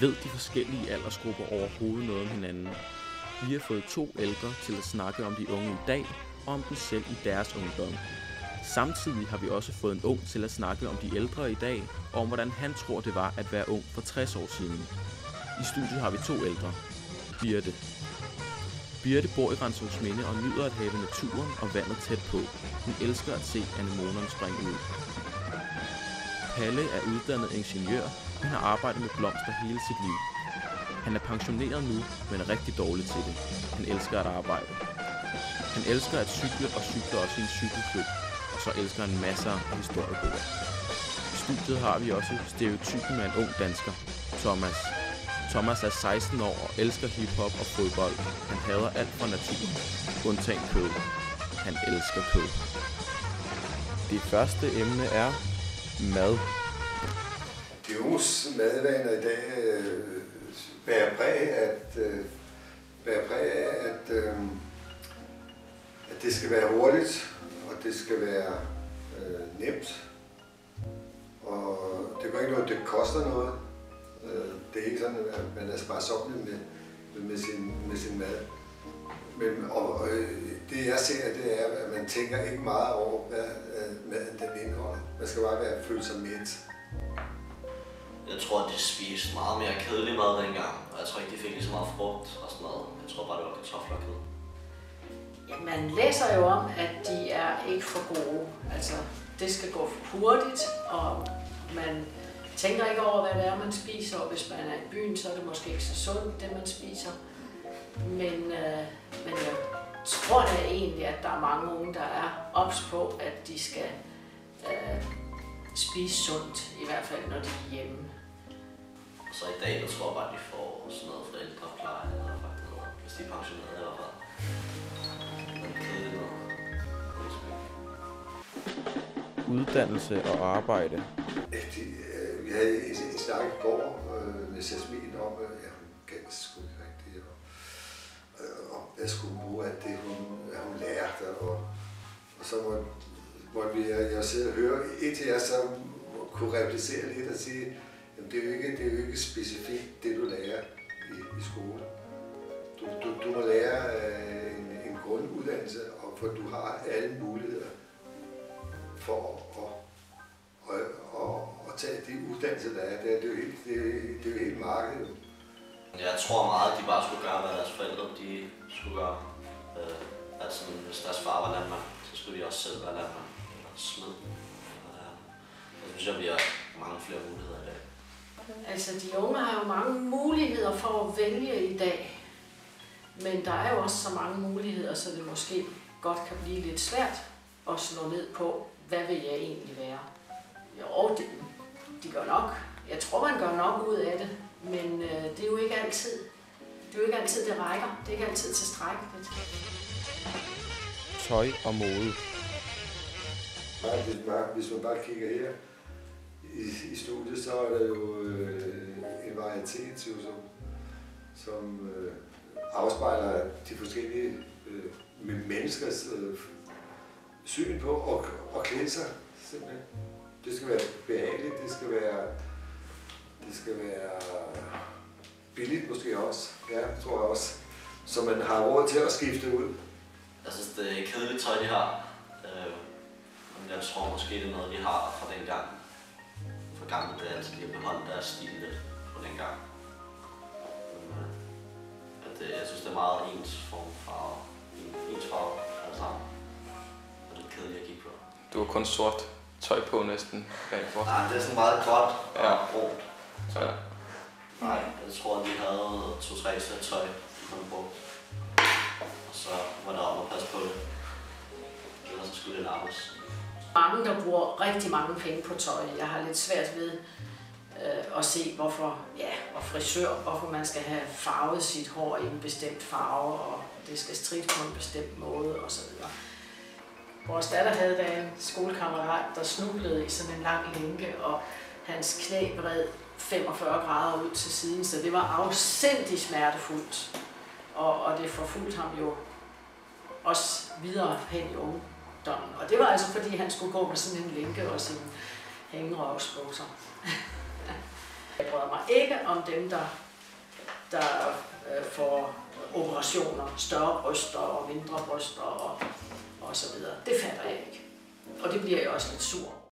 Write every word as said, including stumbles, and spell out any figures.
Ved de forskellige aldersgrupper overhovedet noget om hinanden? Vi har fået to ældre til at snakke om de unge i dag og om dem selv i deres ungdom. Samtidig har vi også fået en ung til at snakke om de ældre i dag og om hvordan han tror det var at være ung for tres år siden. I studiet har vi to ældre. Birte. Birte bor i Rantzow-Minde og nyder at have naturen og vandet tæt på. Hun elsker at se anemonerne springe ud. Palle er uddannet ingeniør, men har arbejdet med blomster hele sit liv. Han er pensioneret nu, men er rigtig dårlig til det. Han elsker at arbejde. Han elsker at cykle og cykler også i en cykelklub, og så elsker han masser af historiebøger. I studiet har vi også stereotypen af en ung dansker, Thomas. Thomas er seksten år og elsker hiphop og fodbold. Han hader alt fra naturen, undtagen kød. Han elsker kød. Det første emne er mad. De unges madvaner i dag øh, bærer præg at, øh, bærer præg af, at, øh, at det skal være hurtigt, og det skal være øh, nemt. Og det gør ikke noget, det koster noget. Det er ikke sådan, at man er sparsommelig med, med, sin, med sin mad. Men, og, og det jeg ser, det er, at man tænker ikke meget over, hvad maden den indeholder. Man skal bare være føle sig mæt. Jeg tror, at de spiste meget mere kedelig mad dengang, og jeg tror ikke, de fik lige så meget frugt og sådan noget. Jeg tror bare, det var kartofler og kød. Ja, man læser jo om, at de er ikke for gode. Altså, det skal gå hurtigt, og man tænker ikke over, hvad det er, man spiser, og hvis man er i byen, så er det måske ikke så sundt, det man spiser. Men, øh, men jeg tror da egentlig, at der er mange unge, der er ops på, at de skal øh, spise sundt, i hvert fald når de er hjemme. Så i dag, der tror jeg bare, at de får sådan noget forældrepleje, eller faktisk noget, hvis de er pensioneret i hvert fald. Men kedeligt noget. Uddannelse og arbejde. Vi havde en, en snak i går øh, med Jasmin om, at ja, hun gav sgu ikke rigtigt, og, og, og jeg skulle bruge alt det, hun, hun lærte, og, og så måtte, måtte vi, jeg sidde og høre, indtil jeg så kunne replicere lidt og sige, at det er jo ikke, det er jo ikke specifikt det, du lærer i, i skole. Du, du, du må lære øh, en, en grunduddannelse, og for du har alle muligheder for at, at, at, at tage de uddannelser, der er. Det er, det er, jo, helt, det er, det er jo helt markedet. Jeg tror meget, at de bare skulle gøre, hvad deres forældre de skulle gøre. Øh, altså, hvis deres far var landmand, så skulle de også selv være landmand eller smed. Øh, jeg synes, at vi har mange flere muligheder i dag. Altså, de unge har jo mange muligheder for at vælge i dag. Men der er jo også så mange muligheder, så det måske godt kan blive lidt svært at slå ned på, hvad vil jeg egentlig være. Jo, de, de gør nok. Jeg tror, man gør nok ud af det, men øh, det er jo ikke altid. Det er jo ikke altid, det rækker. Det er ikke altid tilstrækkeligt. Tøj og mode. Hvis man, hvis man bare kigger her i, i studiet, så er der jo øh, en varietet, som, som øh, afspejler de forskellige øh, menneskers øh, syn på og, og klæde sig, simpelthen. Det skal være behageligt, det skal være, det skal være billigt måske også, ja, tror jeg også. Så man har råd til at skifte ud. Jeg synes, det er kedeligt tøj, de har. Øh, men jeg tror måske, det er noget, de har fra den gang. For gamle dage, altså de har beholdt deres stil lidt fra den gang. Men, at det, jeg synes, det er meget ens form farve. Ens farve, alle sammen. Og det er kedeligt at kigge på. Du har kun sort tøj på næsten. Nej, det er sådan meget gråt og ja. brunt. Så. Ja. Nej, jeg tror, at de havde to-tre sæt tøj, de kunne bruge. Og så var der om at passe på det. Ellers så skulle det lappes. Mange, der bruger rigtig mange penge på tøj. Jeg har lidt svært ved øh, at se, hvorfor, ja, og frisør, hvorfor man skal have farvet sit hår i en bestemt farve, og det skal strikke på en bestemt måde osv. Vores datter havde da en skolekammerat, der snublede i sådan en lang lænke, og hans knæ vred femogfyrre grader ud til siden, så det var afsindig smertefuldt. Og, og det forfulgte ham jo også videre hen i ungdommen. Og det var altså fordi, han skulle gå med sådan en lænke og sine hængerøvsbukser. Jeg bryder mig ikke om dem, der, der øh, får operationer, større bryster og mindre bryster og, og så videre. Det fatter jeg ikke. Og det bliver jeg også lidt sur.